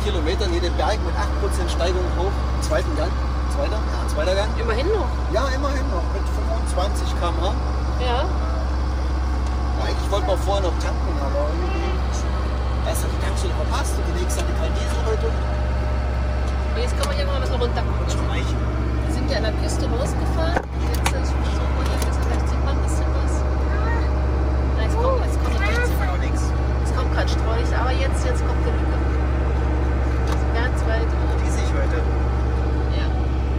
Kilometern hier den Berg mit 8% Steigung hoch. Zweiten Gang. Zweiter Gang. Immerhin noch. Ja, immerhin noch. Mit 25 km/h. Ja. Eigentlich wollten wir vorher noch tanken, aber irgendwie erst hat die Tankstelle verpasst und die nächste hatte kein Diesel heute. Jetzt kann man hier mal ein bisschen runter gucken. Wir sind ja an der Küste losgefahren. Jetzt versuchen wir hier ein bisschen, vielleicht sieht man ein bisschen was. Na, jetzt kommt nichts. Es kommt gerade Sträuch, aber jetzt kommt die Lücke. Ganz weit. Die sehe ich heute. Ja.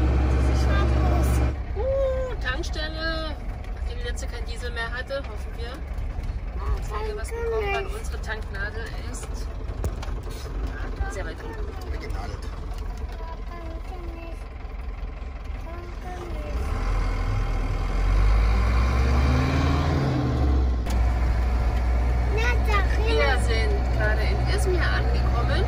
Tankstelle. Nachdem die letzte kein Diesel mehr hatte, hoffen wir. Jetzt haben wir was bekommen, weil unsere Tanknadel ist sehr weit weg. Weggenadelt. Wir sind gerade in Izmir angekommen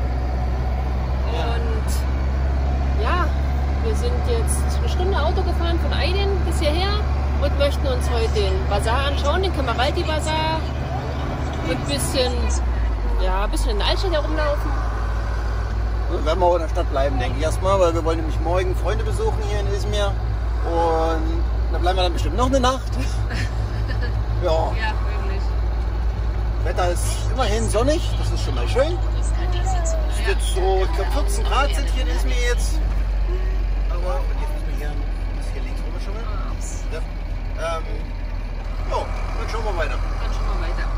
und ja, wir sind jetzt eine Stunde Auto gefahren von Aydin bis hierher und möchten uns heute den Bazar anschauen, den Kameraldi-Bazar, und ein bisschen in der Altstadt herumlaufen. Wir werden wir auch in der Stadt bleiben, denke ich erstmal, weil wir wollen nämlich morgen Freunde besuchen hier in Izmir und da bleiben wir dann bestimmt noch eine Nacht. Ja. Ja, wirklich. Wetter ist immerhin sonnig, das ist schon mal schön. Es ist jetzt so, ich glaube 14 Grad sind hier in Izmir jetzt. Aber und jetzt müssen wir hier links rüber schon mal. Ja. Dann schauen wir weiter. Dann schauen wir weiter.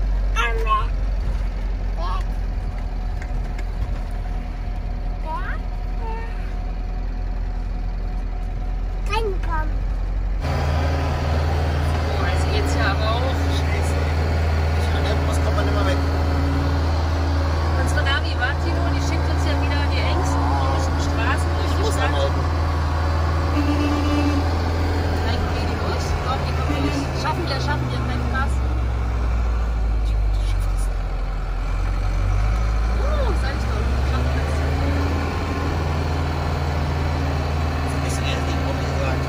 Oh, jetzt geht's ja aber auch. Scheiße. Was kommt man immer weg? Unsere Navi Martino, die schickt uns ja wieder die engsten Straßen durch die Stadt. Anhalten. Nein, gehen die durch? Ich glaube, die kommen nicht. Schaffen wir, kein Spaß. Sag ich doch. Schaffen wir es. Ist ehrlich, offen gesagt.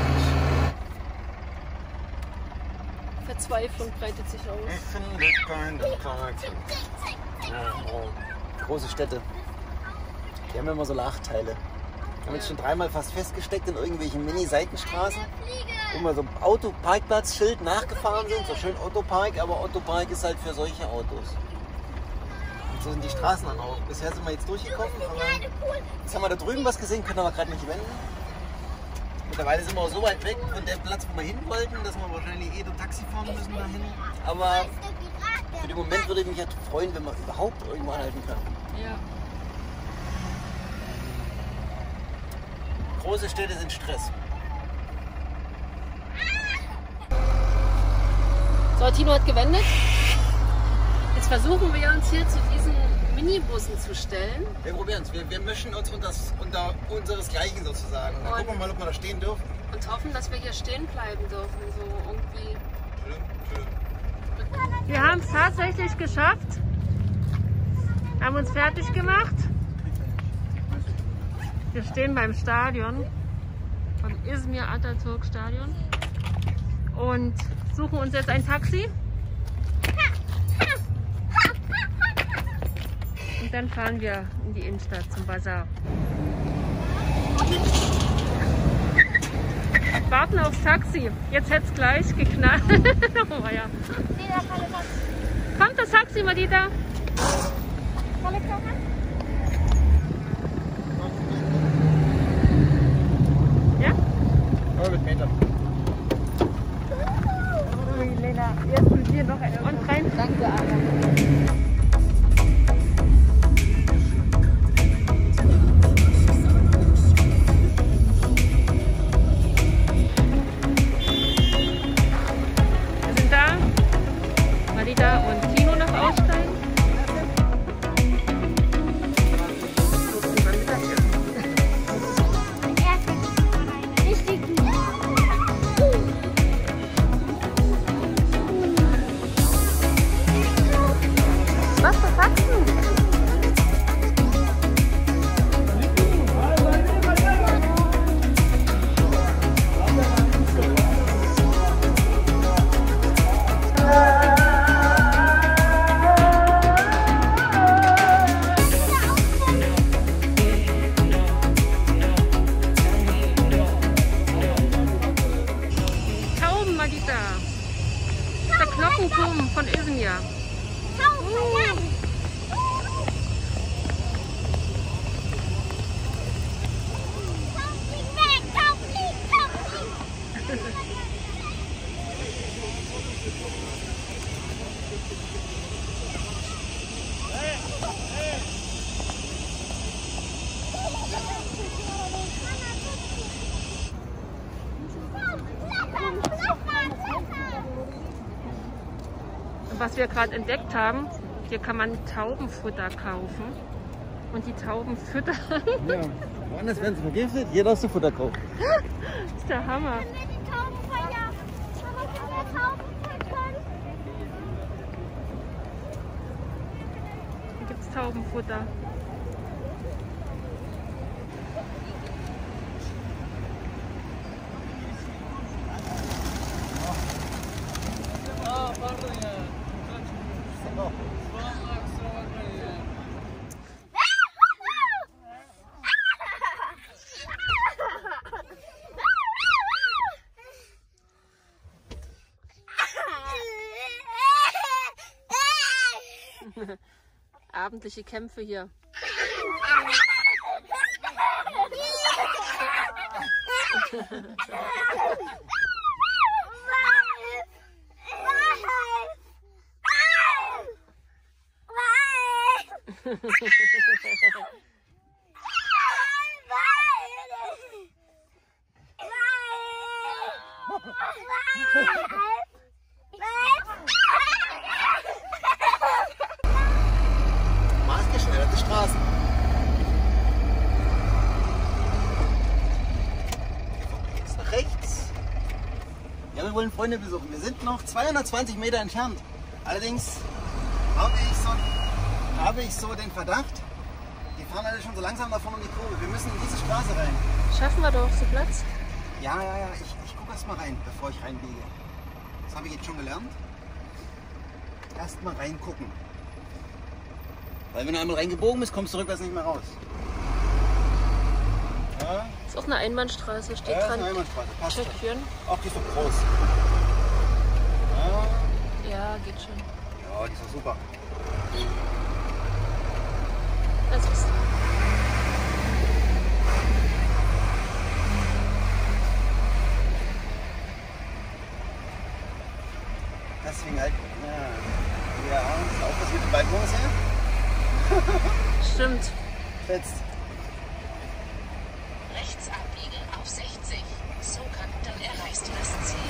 Verzweiflung breitet sich aus. Ich finde keinen Tag. Ja, oh. Große Städte. Die haben immer so Nachteile. Wir haben jetzt schon dreimal fast festgesteckt in irgendwelchen Mini-Seitenstraßen, wo wir so Autoparkplatzschild nachgefahren sind, so schön Autopark, aber Autopark ist halt für solche Autos. Und so sind die Straßen dann auch. Bisher sind wir jetzt durchgekommen, aber jetzt haben wir da drüben was gesehen, können wir gerade nicht wenden. Mittlerweile sind wir auch so weit weg von dem Platz, wo wir hin wollten, dass wir wahrscheinlich Taxi fahren müssen dahin. Aber für den Moment würde ich mich ja freuen, wenn wir überhaupt irgendwo anhalten können. Ja. Große Städte sind Stress. So, Tino hat gewendet. Jetzt versuchen wir uns hier zu diesen Minibussen zu stellen. Wir probieren es. Wir mischen uns unter unseresgleichen sozusagen. Dann gucken wir mal, ob wir da stehen dürfen. Und hoffen, dass wir hier stehen bleiben dürfen. So irgendwie. Schön. Wir haben es tatsächlich geschafft. Haben uns fertig gemacht. Wir stehen beim Stadion, beim Izmir Atatürk Stadion, und suchen uns jetzt ein Taxi. Und dann fahren wir in die Innenstadt zum Bazar. Warten aufs Taxi. Jetzt hätte es gleich geknallt. Oh ja. Kommt das Taxi, Madita? Ja? Aber mit Meter. Lena, jetzt mit dir noch eine. Und rein. Danke, Anna. Und Tino noch aussteigen. was wir gerade entdeckt haben, hier kann man Taubenfutter kaufen. Und die Tauben füttern. Ja, woanders werden sie vergiftet, hier darfst du Futter kaufen. Das ist der Hammer. Hier gibt es Taubenfutter. Abendliche Kämpfe hier. Maßgeschneiderte Straßen. Jetzt nach rechts. Ja, wir wollen Freunde besuchen. Wir sind noch 220 Meter entfernt. Allerdings habe ich so den Verdacht, die fahren alle schon so langsam davon um die Kurve. Wir müssen in diese Straße rein. Schaffen wir doch so Platz? Ja. Ich gucke erst mal rein, bevor ich reinbiege. Das habe ich jetzt schon gelernt. Erst mal reingucken. Weil wenn du einmal reingebogen bist, kommst du rückwärts nicht mehr raus. Ja. Ist auch eine Einbahnstraße, steht Ja, dran. ist eine Einbahnstraße. Passt schon. Tschechien. Ach, die ist so groß. Ja, Ja, geht schon. ja, die ist doch super. Das ist Deswegen halt, ja, ist auch was mit den Balkons hier. stimmt. Jetzt. Rechts abbiegen auf 60. So kann, dann erreichst du das Ziel.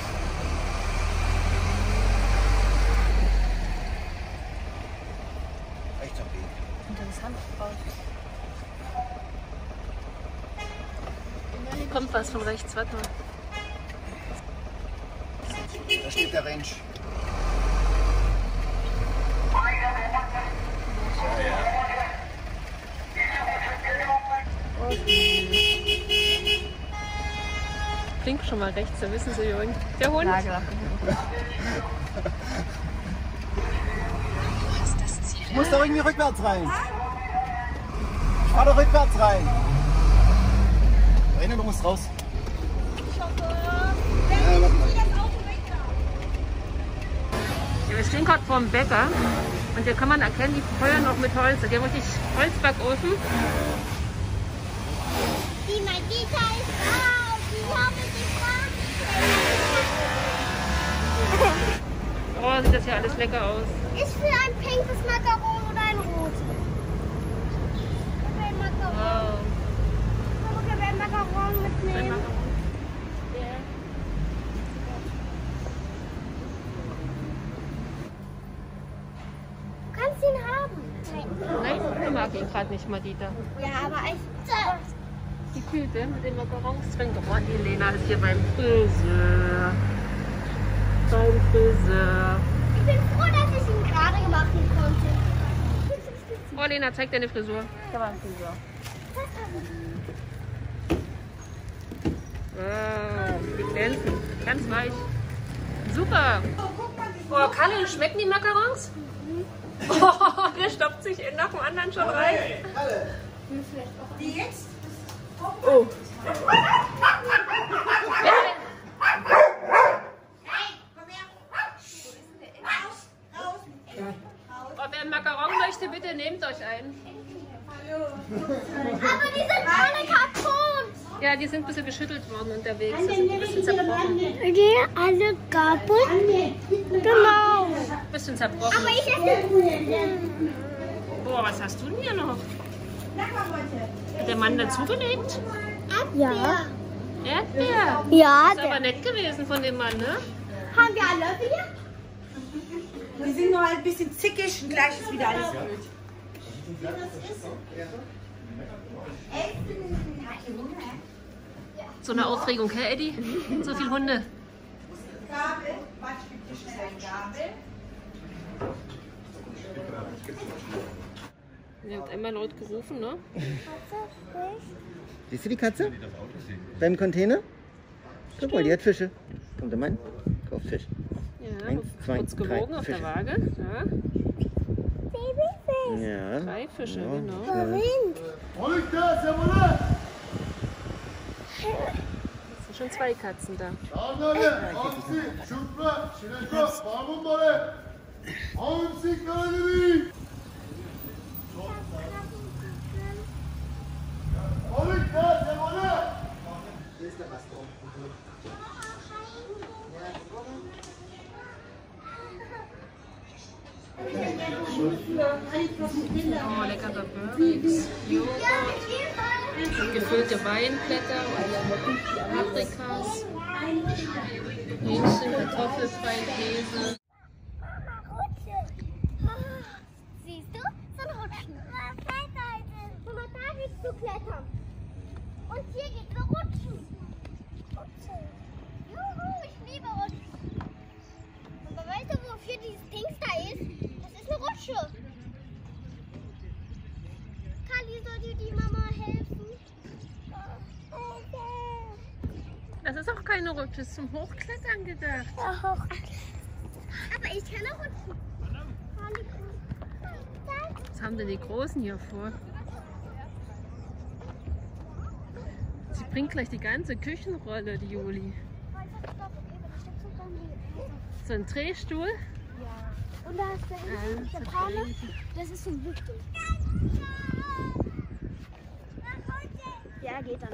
Rechts abbiegen. Interessant. Hier kommt was von rechts, warte mal. Da steht der Range. Klingt schon mal rechts, da wissen Sie, Jürgen. Der Hund. Du hast das Ziel. Ich muss da irgendwie rückwärts rein. Ich fahr da rückwärts rein. René, du musst raus. Ja, warte mal. Ja, wir stehen gerade vor dem Bäcker und hier kann man erkennen, die feuern noch mit Holz. Die haben richtig Holzbackofen. Die Magita ist da und die habe ich gefragt. Oh, sieht das hier alles lecker aus. Ist für ein pinkes Macaron oder ein rotes? Ein Macaron. Wow. Mama, können wir ein Macaron mitnehmen? Du kannst ihn haben. Nein, ich mag ihn gerade nicht, Madita. Ja, aber ich... Die Tüte mit den Macarons drin. Oh, die Lena ist hier beim Friseur. Beim Friseur. Ich bin froh, dass ich ihn gerade machen konnte. Oh, Lena, zeig deine Frisur. Da war ein Friseur. Wow, die glänzen. Ganz weich. Super. Oh, Kalle, schmecken die Macarons? Oh, der stopft sich nach dem anderen schon rein. Die jetzt? Oh. Oh, wer einen Macaron möchte, bitte nehmt euch einen. Aber die sind alle kaputt. Ja, die sind ein bisschen geschüttelt worden unterwegs. Die sind ein bisschen zerbrochen. Die alle kaputt? Genau. Ein bisschen zerbrochen. Aber ich esse... Boah, was hast du denn hier noch? Hat der Mann dazugelegt? Ja. Erdbeer. Ja, Ist aber nett gewesen von dem Mann, ne? haben wir einen Löffel hier? Die sind nur ein bisschen zickig und gleich ist wieder alles gut. So eine Aufregung, hä, Eddie? So viele Hunde. Gabel, was gibt dir schnell eine Gabel? Ihr habt einmal laut gerufen, ne? Siehst du die Katze? Beim Container? Guck mal, die hat Fische. Kommt mal hin. Kauf Fisch. Ja, 1, 2, kurz gewogen 3 auf Fische. der Waage. Ja. Ja. 3 Fische, Ja. genau. Ja. Es sind schon 2 Katzen da. Oh, leckere Burgers, Joghurt, gefüllte Weinblätter und Paprikas, Hähnchen, Kartoffelfrei, Käse. Siehst du? So ein Rutschen. Guck mal, da geht's zu klettern. Und hier geht's zu rutschen. Juhu, ich liebe Rutschen. Aber weißt du, wofür dieses Ding da ist? Das ist eine Rutsche. Kali, soll dir die Mama helfen? Das ist auch keine Rutsche, das ist zum Hochklettern gedacht. Aber ich kann auch rutschen. Was haben denn die Großen hier vor? Sie bringt gleich die ganze Küchenrolle, die Juli. So ein Drehstuhl? Ja. Und da ist der Pfanne. Das ist so ein Lüftung. Ja, geht dann.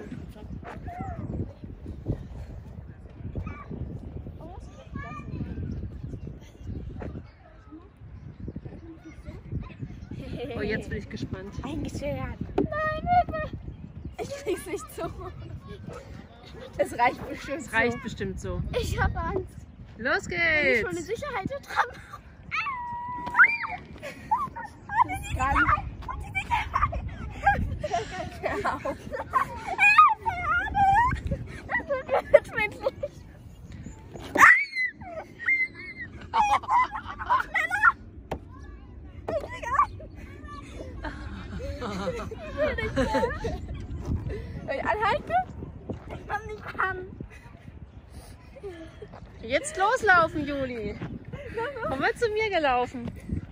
Oh, jetzt bin ich gespannt. Eingeschert. Nein, Hilfe! Ich krieg's nicht so. Es reicht bestimmt. Es reicht bestimmt so. Ich hab Angst. Los Wenn ich schon eine geht's! Sicherheit dran habe. Hör auf. Das tut mir jetzt wirklich. Soll ich anhalten? Ich kann nicht ran. Jetzt loslaufen, Juli. Komm mal zu mir gelaufen.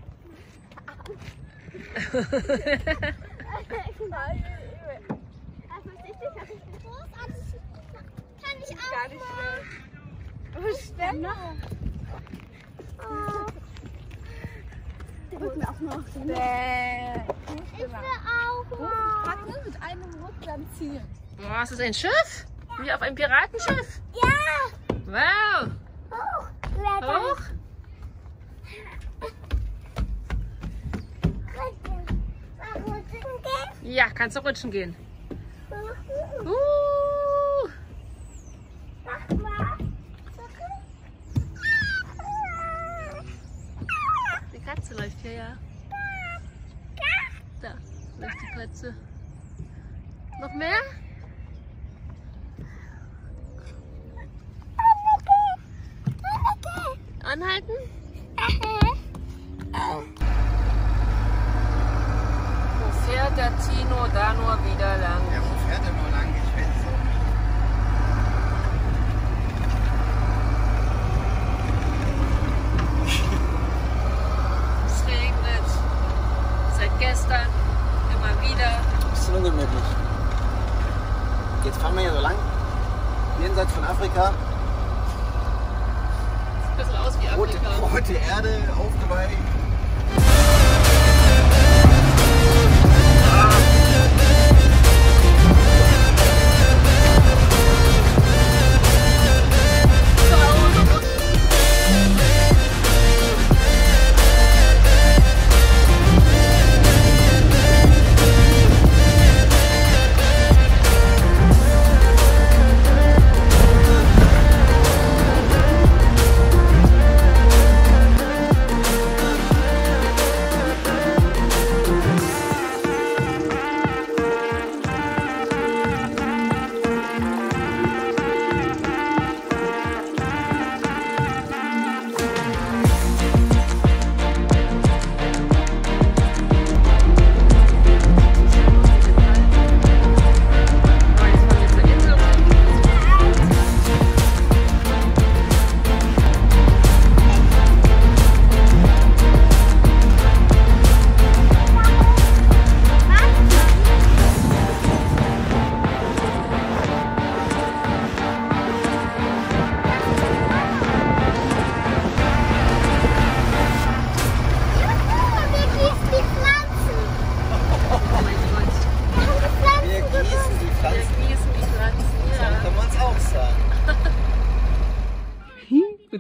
Kann ich auch gar nicht mehr. Wo schneller? Der wird mir auch noch. Ich will auch mal. Mit einem Ruck dann ziehen. Boah, ist das ein Schiff? Wie auf einem Piratenschiff? Ja! Wow! Hoch! Hoch! Ja, kannst du rutschen gehen. Die Katze läuft hier, ja. Da läuft die Katze. Noch mehr? Anhalten? Wo fährt der Tino da nur wieder lang? Ja, wo fährt er nur lang? Ich weiß es auch nicht. Es regnet. Seit gestern. Immer wieder. Bisschen ungemütlich. Jetzt fahren wir hier so lang. Jenseits von Afrika. Sieht ein bisschen aus wie Afrika. Rote Erde, aufgeweicht.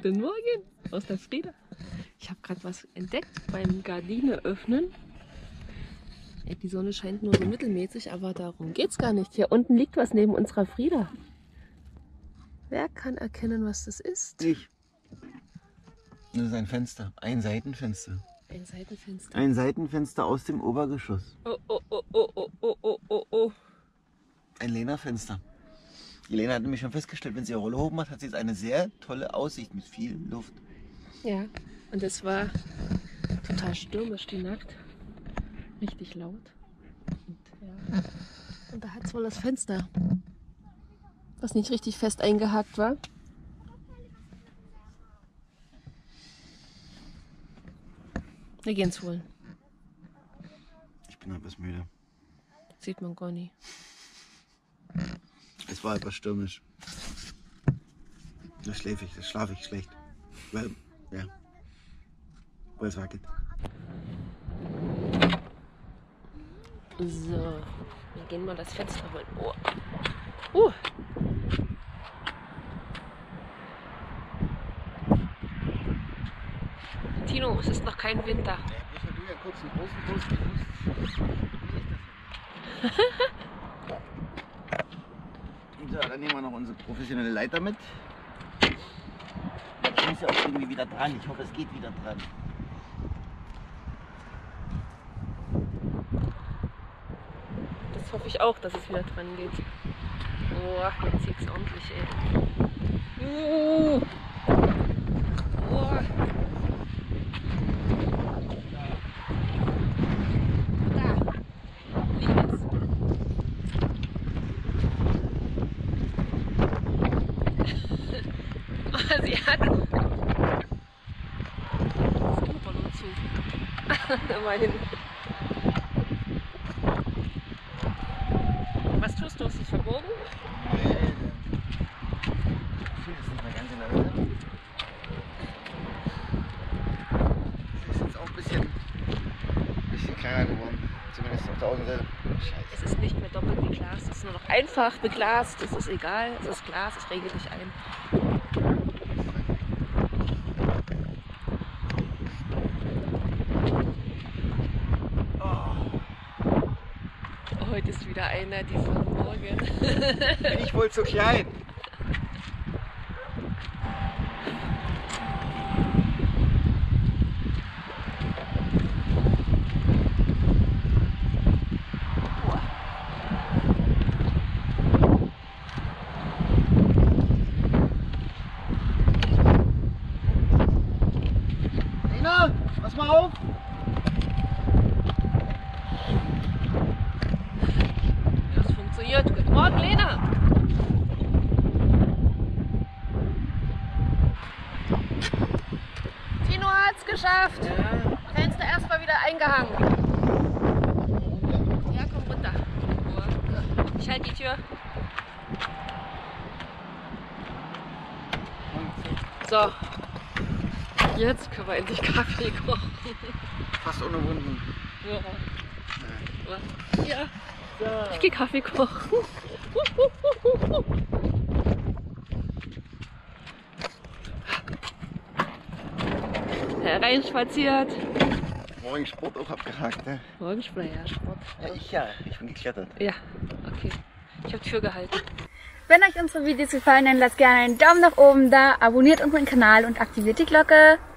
Guten Morgen aus der Frieda. Ich habe gerade was entdeckt beim Gardine öffnen. Ja, die Sonne scheint nur so mittelmäßig, aber darum geht's gar nicht. Hier unten liegt was neben unserer Frieda. Wer kann erkennen, was das ist? Ich. Das ist ein Fenster, ein Seitenfenster. Ein Seitenfenster. Ein Seitenfenster aus dem Obergeschoss. Oh, oh, oh, oh, oh, oh, oh, oh, oh. Ein Lena-Fenster. Die Lena hat nämlich schon festgestellt, wenn sie ihre Rolle hoch macht, hat sie jetzt eine sehr tolle Aussicht mit viel Luft. Ja, und es war total stürmisch die Nacht. Richtig laut. Und, ja. Und da hat es wohl das Fenster, was nicht richtig fest eingehakt war. Wir gehen es holen. Ich bin etwas müde. Das sieht man gar nicht. Es war etwas stürmisch. Das schlafe ich schlecht. Weil, ja. Weil es wackelt. So, wir gehen mal das Fenster holen. Oh. Tino, es ist noch kein Winter. Ich will ja kurz einen großen So, dann nehmen wir noch unsere professionelle Leiter mit. Ich muss ja auch irgendwie wieder dran. Ich hoffe, es geht wieder dran. Das hoffe ich auch, dass es wieder dran geht. Boah, jetzt zieht's ordentlich, ey. Boah. Da. Liegt es. Sie hat das Rollo zu. Immerhin. Was tust du? Ist es verbogen? Nee. Ich fühle es nicht mehr ganz in der Höhe. Es ist jetzt auch ein bisschen kleiner geworden. Zumindest auf der Außenseite. Scheiße. Es ist nicht mehr doppelt beglast, es ist nur noch einfach beglast. Es ist egal, es ist Glas, es regelt sich ein. Heute ist wieder einer dieser Morgen. Bin ich wohl zu klein? Lena, pass mal auf! Das funktioniert. Guten Morgen, Lena. Tino hat's geschafft. Ja. Fenster erstmal wieder eingehangen. Ja, komm runter. Ich halte die Tür. So. Jetzt können wir endlich Kaffee kochen. Fast ohne Wunden. Ja. Ja. So. Ich gehe Kaffee kochen. Hereinspaziert. Morgen Sport auch abgehakt, ne? Morgen Sport. Ja, ich bin geklettert. Ja, okay. Ich habe Tür gehalten. Wenn euch unsere Videos gefallen, dann lasst gerne einen Daumen nach oben da, abonniert unseren Kanal und aktiviert die Glocke.